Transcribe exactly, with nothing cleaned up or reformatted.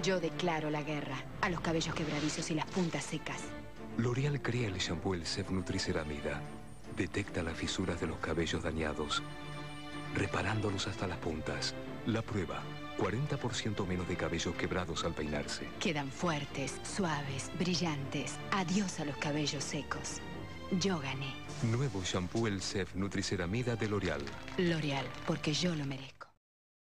Yo declaro la guerra a los cabellos quebradizos y las puntas secas. L'Oréal crea el shampoo Elseve Nutriceramida. Detecta las fisuras de los cabellos dañados, reparándolos hasta las puntas. La prueba, cuarenta por ciento menos de cabellos quebrados al peinarse. Quedan fuertes, suaves, brillantes. Adiós a los cabellos secos. Yo gané. Nuevo shampoo Elseve Nutriceramida de L'Oréal. L'Oréal, porque yo lo merezco.